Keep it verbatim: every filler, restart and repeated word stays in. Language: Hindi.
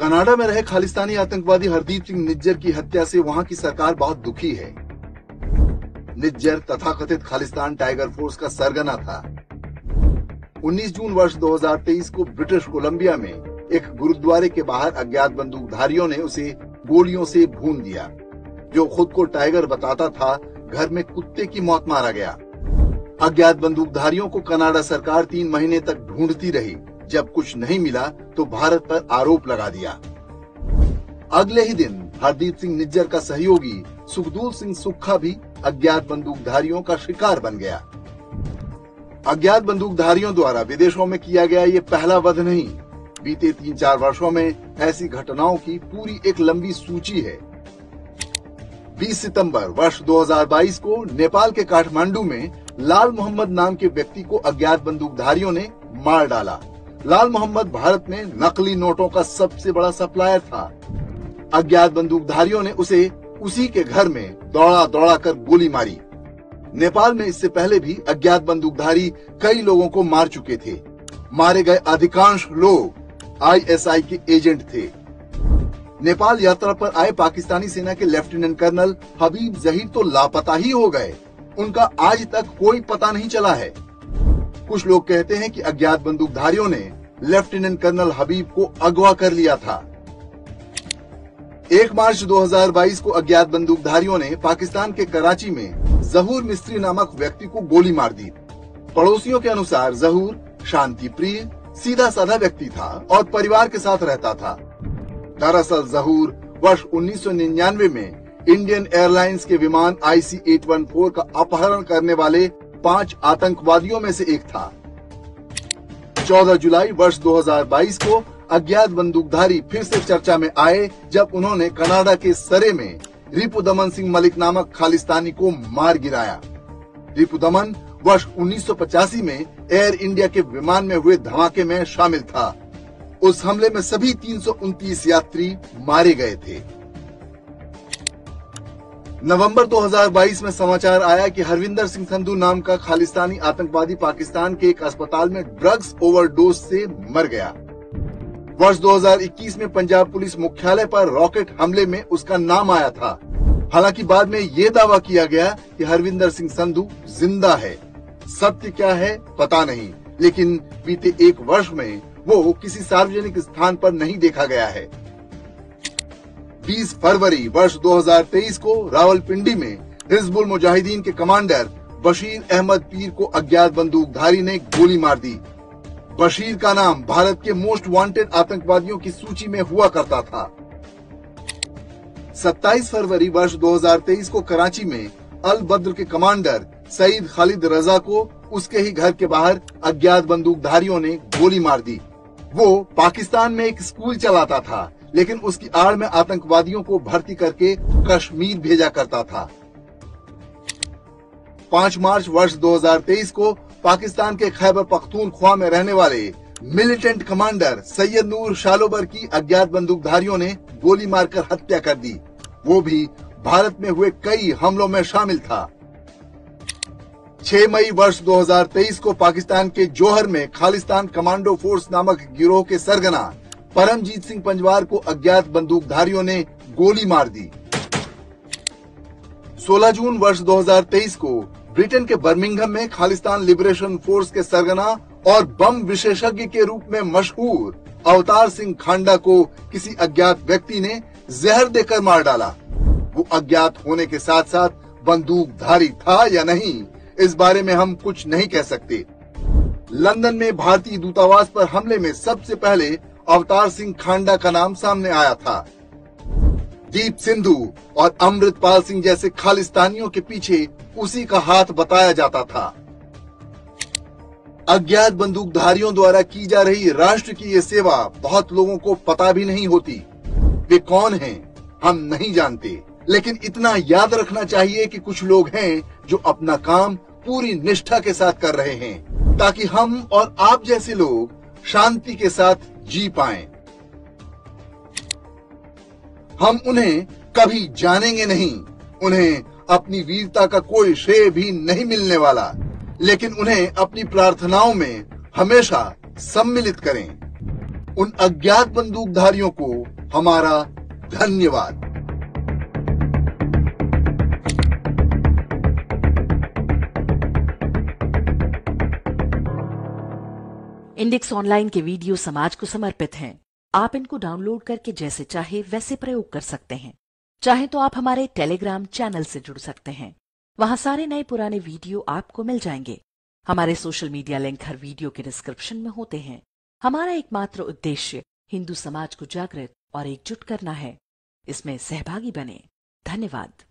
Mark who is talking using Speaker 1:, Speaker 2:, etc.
Speaker 1: कनाडा में रहे खालिस्तानी आतंकवादी हरदीप सिंह निज्जर की हत्या से वहां की सरकार बहुत दुखी है। निज्जर तथाकथित खालिस्तान टाइगर फोर्स का सरगना था। उन्नीस जून वर्ष दो हज़ार तेईस को ब्रिटिश कोलंबिया में एक गुरुद्वारे के बाहर अज्ञात बंदूकधारियों ने उसे गोलियों से भून दिया। जो खुद को टाइगर बताता था, घर में कुत्ते की मौत मारा गया। अज्ञात बंदूकधारियों को कनाडा सरकार तीन महीने तक ढूंढती रही। जब कुछ नहीं मिला तो भारत पर आरोप लगा दिया। अगले ही दिन हरदीप सिंह निज्जर का सहयोगी सुखदूर सिंह सुक्खा भी अज्ञात बंदूकधारियों का शिकार बन गया। अज्ञात बंदूकधारियों द्वारा विदेशों में किया गया ये पहला वध नहीं। बीते तीन चार वर्षों में ऐसी घटनाओं की पूरी एक लंबी सूची है। बीस सितंबर वर्ष दो हज़ार बाईस को नेपाल के काठमांडू में लाल मोहम्मद नाम के व्यक्ति को अज्ञात बंदूकधारियों ने मार डाला। लाल मोहम्मद भारत में नकली नोटों का सबसे बड़ा सप्लायर था। अज्ञात बंदूकधारियों ने उसे उसी के घर में दौड़ा दौड़ा कर गोली मारी। नेपाल में इससे पहले भी अज्ञात बंदूकधारी कई लोगों को मार चुके थे। मारे गए अधिकांश लोग आई एस आई के एजेंट थे। नेपाल यात्रा पर आए पाकिस्तानी सेना के लेफ्टिनेंट कर्नल हबीब जहीर तो लापता ही हो गए। उनका आज तक कोई पता नहीं चला है। कुछ लोग कहते हैं कि अज्ञात बंदूकधारियों ने लेफ्टिनेंट कर्नल हबीब को अगवा कर लिया था। एक मार्च दो हज़ार बाईस को अज्ञात बंदूकधारियों ने पाकिस्तान के कराची में जहूर मिस्त्री नामक व्यक्ति को गोली मार दी। पड़ोसियों के अनुसार जहूर शांति प्रिय, सीधा साधा व्यक्ति था और परिवार के साथ रहता था। दरअसल जहूर वर्ष उन्नीस सौ निन्यानवे में इंडियन एयरलाइंस के विमान आई सी आठ सौ चौदह का अपहरण करने वाले पांच आतंकवादियों में से एक था। चौदह जुलाई वर्ष दो हज़ार बाईस को अज्ञात बंदूकधारी फिर से चर्चा में आए जब उन्होंने कनाडा के सरे में रिपुदमन सिंह मलिक नामक खालिस्तानी को मार गिराया। रिपुदमन वर्ष उन्नीस सौ पचासी में एयर इंडिया के विमान में हुए धमाके में शामिल था। उस हमले में सभी तीन सौ उनतीस यात्री मारे गए थे। नवंबर दो हज़ार बाईस में समाचार आया कि हरविंदर सिंह संधू नाम का खालिस्तानी आतंकवादी पाकिस्तान के एक अस्पताल में ड्रग्स ओवरडोज से मर गया। वर्ष दो हज़ार इक्कीस में पंजाब पुलिस मुख्यालय पर रॉकेट हमले में उसका नाम आया था। हालांकि बाद में ये दावा किया गया कि हरविंदर सिंह संधू जिंदा है। सत्य क्या है पता नहीं, लेकिन बीते एक वर्ष में वो किसी सार्वजनिक स्थान पर नहीं देखा गया है। बीस फरवरी वर्ष दो हज़ार तेईस को रावलपिंडी में हिजबुल मुजाहिदीन के कमांडर बशीर अहमद पीर को अज्ञात बंदूकधारी ने गोली मार दी। बशीर का नाम भारत के मोस्ट वांटेड आतंकवादियों की सूची में हुआ करता था। सत्ताईस फरवरी वर्ष दो हज़ार तेईस को कराची में अल बद्र के कमांडर सईद खालिद रजा को उसके ही घर के बाहर अज्ञात बंदूकधारियों ने गोली मार दी। वो पाकिस्तान में एक स्कूल चलाता था, लेकिन उसकी आड़ में आतंकवादियों को भर्ती करके कश्मीर भेजा करता था। पाँच मार्च वर्ष दो हज़ार तेईस को पाकिस्तान के खैबर पख्तूनख्वा में रहने वाले मिलिटेंट कमांडर सैयद नूर शालोबर की अज्ञात बंदूकधारियों ने गोली मारकर हत्या कर दी। वो भी भारत में हुए कई हमलों में शामिल था। छह मई वर्ष दो हज़ार तेईस को पाकिस्तान के जौहर में खालिस्तान कमांडो फोर्स नामक गिरोह के सरगना परमजीत सिंह पंजवार को अज्ञात बंदूकधारियों ने गोली मार दी। सोलह जून वर्ष दो हज़ार तेईस को ब्रिटेन के बर्मिंघम में खालिस्तान लिबरेशन फोर्स के सरगना और बम विशेषज्ञ के रूप में मशहूर अवतार सिंह खांडा को किसी अज्ञात व्यक्ति ने जहर देकर मार डाला। वो अज्ञात होने के साथ साथ बंदूकधारी था या नहीं, इस बारे में हम कुछ नहीं कह सकते। लंदन में भारतीय दूतावास पर हमले में सबसे पहले अवतार सिंह खांडा का नाम सामने आया था। दीप सिंधु और अमृतपाल सिंह जैसे खालिस्तानियों के पीछे उसी का हाथ बताया जाता था। अज्ञात बंदूकधारियों द्वारा की जा रही राष्ट्र की ये सेवा बहुत लोगों को पता भी नहीं होती। वे कौन हैं हम नहीं जानते, लेकिन इतना याद रखना चाहिए कि कुछ लोग हैं जो अपना काम पूरी निष्ठा के साथ कर रहे हैं, ताकि हम और आप जैसे लोग शांति के साथ जी पाएं। हम उन्हें कभी जानेंगे नहीं, उन्हें अपनी वीरता का कोई श्रेय भी नहीं मिलने वाला, लेकिन उन्हें अपनी प्रार्थनाओं में हमेशा सम्मिलित करें। उन अज्ञात बंदूकधारियों को हमारा धन्यवाद।
Speaker 2: इंडेक्स ऑनलाइन के वीडियो समाज को समर्पित हैं। आप इनको डाउनलोड करके जैसे चाहे वैसे प्रयोग कर सकते हैं। चाहे तो आप हमारे टेलीग्राम चैनल से जुड़ सकते हैं। वहां सारे नए पुराने वीडियो आपको मिल जाएंगे। हमारे सोशल मीडिया लिंक हर वीडियो के डिस्क्रिप्शन में होते हैं। हमारा एकमात्र उद्देश्य हिंदू समाज को जागृत और एकजुट करना है। इसमें सहभागी बने। धन्यवाद।